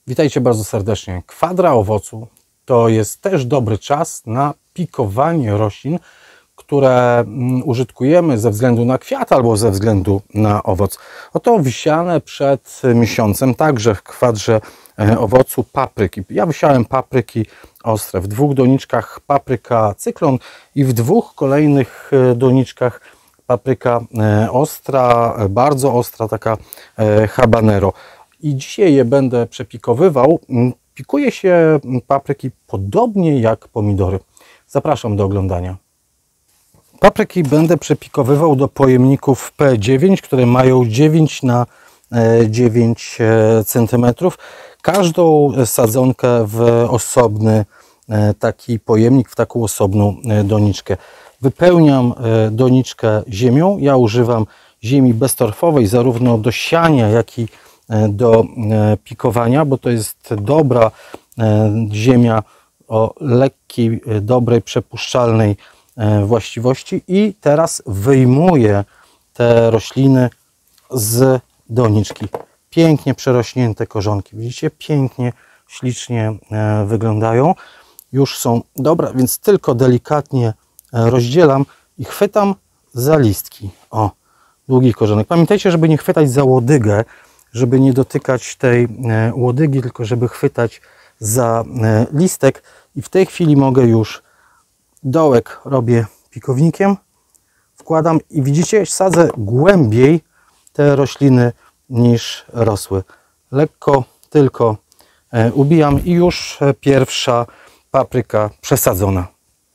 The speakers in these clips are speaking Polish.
Witajcie bardzo serdecznie. Kwadra owocu to jest też dobry czas na pikowanie roślin, które użytkujemy ze względu na kwiat albo ze względu na owoc. Oto wysiane przed miesiącem także w kwadrze owocu papryki. Ja wysiałem papryki ostre w 2 doniczkach papryka cyklon i w 2 kolejnych doniczkach papryka ostra, bardzo ostra, taka habanero. I dzisiaj je będę przepikowywał. Pikuje się papryki podobnie jak pomidory. Zapraszam do oglądania. Papryki będę przepikowywał do pojemników P9, które mają 9 na 9 cm. Każdą sadzonkę w osobny taki pojemnik, w taką osobną doniczkę. Wypełniam doniczkę ziemią. Ja używam ziemi beztorfowej zarówno do siania, jak i do pikowania, bo to jest dobra ziemia o lekkiej, dobrej, przepuszczalnej właściwości. I teraz wyjmuję te rośliny z doniczki. Pięknie przerośnięte korzonki. Widzicie? Pięknie, ślicznie wyglądają. Już są dobre, więc tylko delikatnie rozdzielam i chwytam za listki. O, długi korzonek. Pamiętajcie, żeby nie chwytać za łodygę, żeby nie dotykać tej łodygi, tylko żeby chwytać za listek. I w tej chwili mogę już dołek robię pikownikiem, wkładam i widzicie, sadzę głębiej te rośliny niż rosły. Lekko tylko ubijam i już pierwsza papryka przesadzona.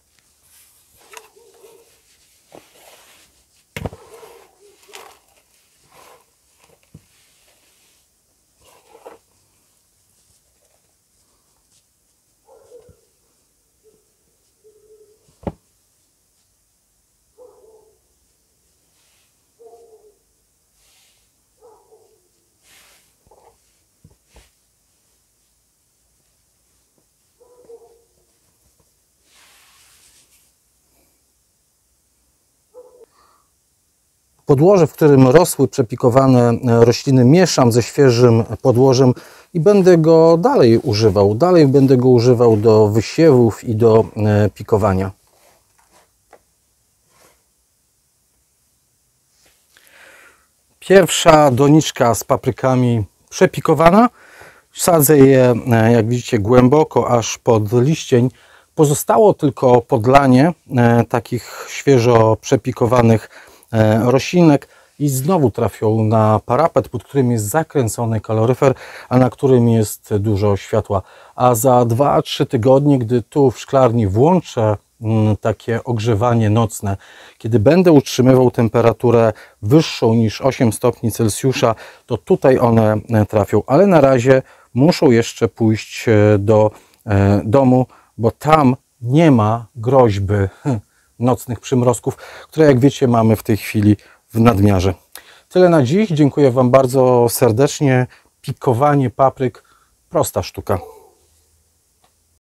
Podłoże, w którym rosły przepikowane rośliny, mieszam ze świeżym podłożem i będę go dalej używał. Dalej będę go używał do wysiewów i do pikowania. Pierwsza doniczka z paprykami przepikowana. Sadzę je, jak widzicie, głęboko, aż pod liścień. Pozostało tylko podlanie takich świeżo przepikowanych roślinek i znowu trafią na parapet, pod którym jest zakręcony kaloryfer, a na którym jest dużo światła. A za 2-3 tygodnie, gdy tu w szklarni włączę takie ogrzewanie nocne, kiedy będę utrzymywał temperaturę wyższą niż 8 stopni Celsjusza, to tutaj one trafią. Ale na razie muszą jeszcze pójść do domu, bo tam nie ma groźby nocnych przymrozków, które, jak wiecie, mamy w tej chwili w nadmiarze. Tyle na dziś. Dziękuję Wam bardzo serdecznie. Pikowanie papryk, prosta sztuka.